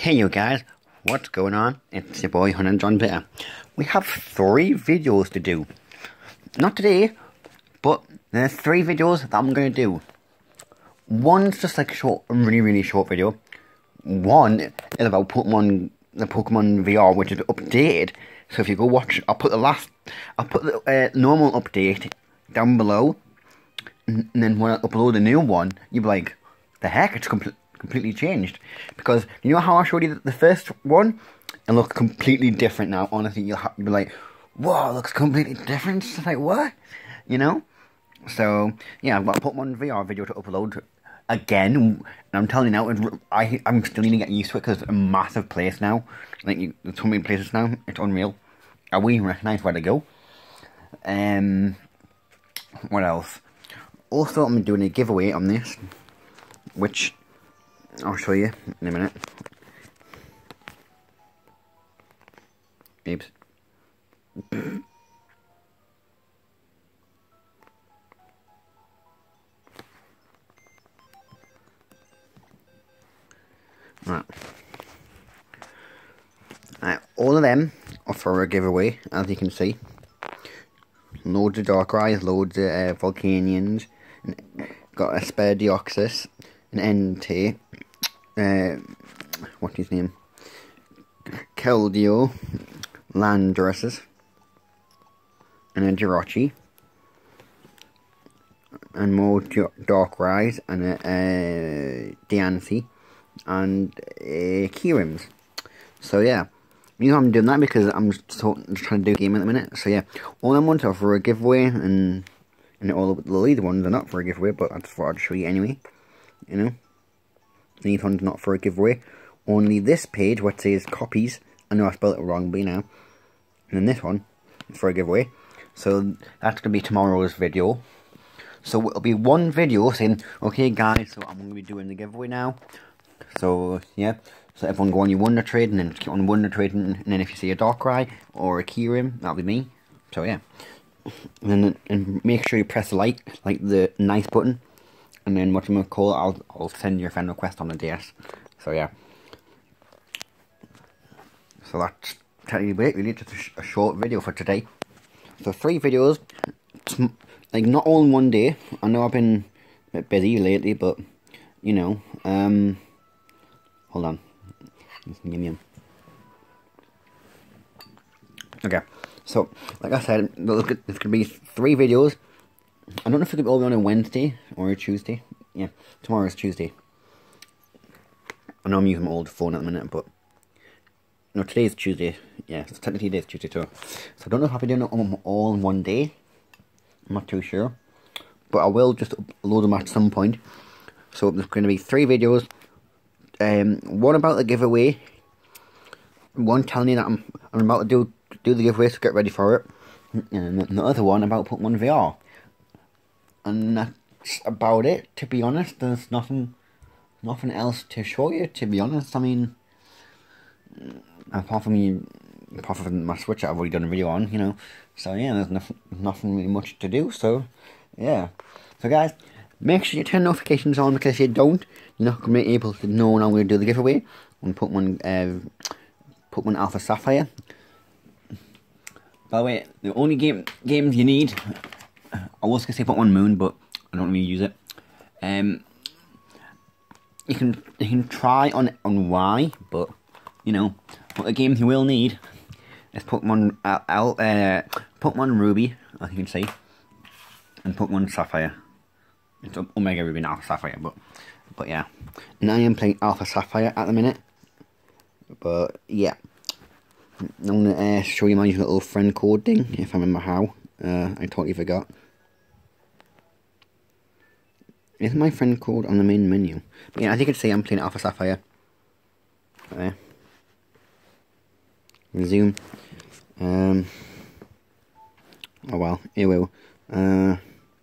Hey you guys, what's going on? It's your boy Hunter John Bitter. We have 3 videos to do. Not today, but there's 3 videos that I'm going to do. One's just like a really short video. One is about Pokemon, the Pokemon VR, which is updated. So if you go watch, I'll put the normal update down below. And then when I upload the new one, you'll be like, the heck, it's completely changed. Because you know how I showed you the first one? It looks completely different now. Honestly, you'll be like, whoa, it looks completely different. It's like, what? You know? So, yeah, I've got a Pokemon VR video to upload again. And I'm telling you now, I'm still need to get used to it because it's a massive place now. Like, there's so many places now. It's unreal. I won't even recognise where to go. What else? Also, I'm doing a giveaway on this, which I'll show you in a minute. Oops. Right. All of them are for a giveaway, as you can see. Loads of Darkrai's, loads of Volcanions, got a Sparadeoxys, an Entei, what's his name? Keldeo, Landorus, and a Jirachi, and more Darkrai's, and a Diancie, and Kyurems. So yeah. You know I'm doing that because I'm just trying to do a game at the minute. So yeah, all them ones are for a giveaway, and all the lead ones are not for a giveaway, but I just thought I'd show you anyway. You know, these ones not for a giveaway. Only this page, what says copies. I know I spelled it wrong, but you know. And then this one is for a giveaway. So that's gonna be tomorrow's video. So it'll be one video saying, okay guys, so I'm gonna be doing the giveaway now. So yeah. So everyone go on your Wonder Trade, and then keep on Wonder Trading, and then if you see a Darkrai or a Kyurem, that'll be me. So yeah. And make sure you press like the nice button, and then what I'm gonna call, I'll send your friend request on the DS. So yeah. So that's technically it, really, just a short video for today. So 3 videos, like not all in one day. I know I've been a bit busy lately, but you know, hold on. Okay, so like I said, look, it's gonna be 3 videos. I don't know if it'll all be on a Wednesday or a Tuesday. Yeah, tomorrow is Tuesday. I know I'm using my old phone at the minute, but no, today is Tuesday. Yeah, so technically it is Tuesday too. So I don't know if I'll be doing it all in one day. I'm not too sure, but I will just upload them at some point. So there's going to be 3 videos. One about the giveaway, one telling you that I'm about to do the giveaway, so get ready for it, and the other one about Pokemon VR. And that's about it, to be honest. There's nothing else to show you, to be honest. I mean, apart from my Switch that I've already done a video on, you know. So yeah, there's nothing really much to do, so yeah. So guys, make sure you turn notifications on, because if you don't, you're not going to be able to know when I'm going to do the giveaway on Pokemon Alpha Sapphire. By the way, the only games you need, I was going to say Pokemon Moon, but I don't really use it. You can try on Y, but you know, what the games you will need is Pokemon Pokemon Ruby, as you can see, and Pokemon Sapphire. It's Omega Ruby and Alpha Sapphire, but yeah. And I am playing Alpha Sapphire at the minute. But yeah, I'm gonna show you my little friend code thing, if I remember how. I totally forgot. Is my friend code on the main menu? But yeah, as you can see, I'm playing Alpha Sapphire. Resume. Oh well, here we will.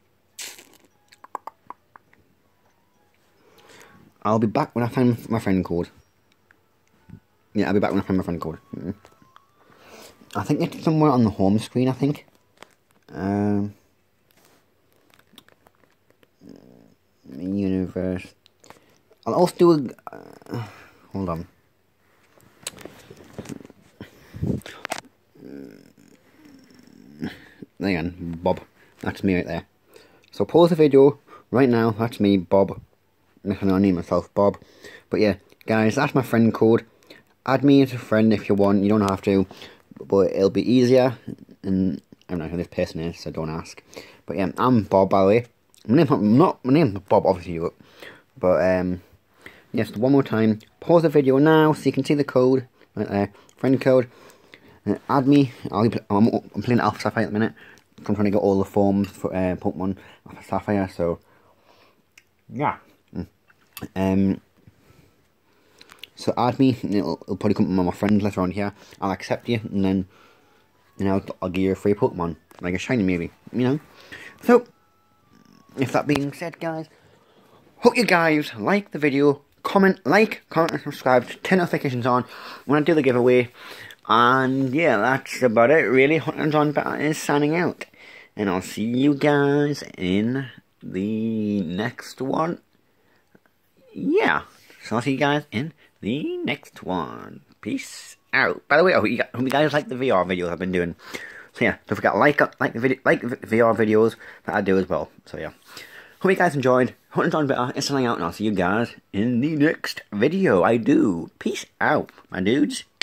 I'll be back when I find my friend code. Yeah, I'll be back when I find my friend code. I think it's somewhere on the home screen, I think. Universe. I'll also do a... hold on. again, Bob. That's me right there. So pause the video right now. That's me, Bob. I'm gonna name myself Bob. But yeah, guys, that's my friend code. Add me as a friend if you want. You don't have to, but it'll be easier. And I don't know who this person is, so don't ask. But yeah, I'm Bob, by the way. My name's Bob, obviously. But yes, one more time. Pause the video now so you can see the code right there, friend code. Add me. I'm playing Alpha Sapphire at the minute. I'm trying to get all the forms for Pokemon Alpha Sapphire. So yeah. So add me. It'll probably come from my friends later on here. I'll accept you, and then I'll give you a free Pokemon, like a shiny maybe. So if that being said, guys, hope you guys like the video. Comment, and subscribe. Turn notifications on when I do the giveaway. And yeah, that's about it really. Hunter John Better is signing out. And I'll see you guys in the next one. Yeah. So I'll see you guys in the next one. Peace out. By the way, I hope you guys like the VR videos I've been doing. So yeah, don't forget to like the VR videos that I do as well. So yeah. Hope you guys enjoyed. Hunter John Better is signing out, and I'll see you guys in the next video I do. Peace out, my dudes.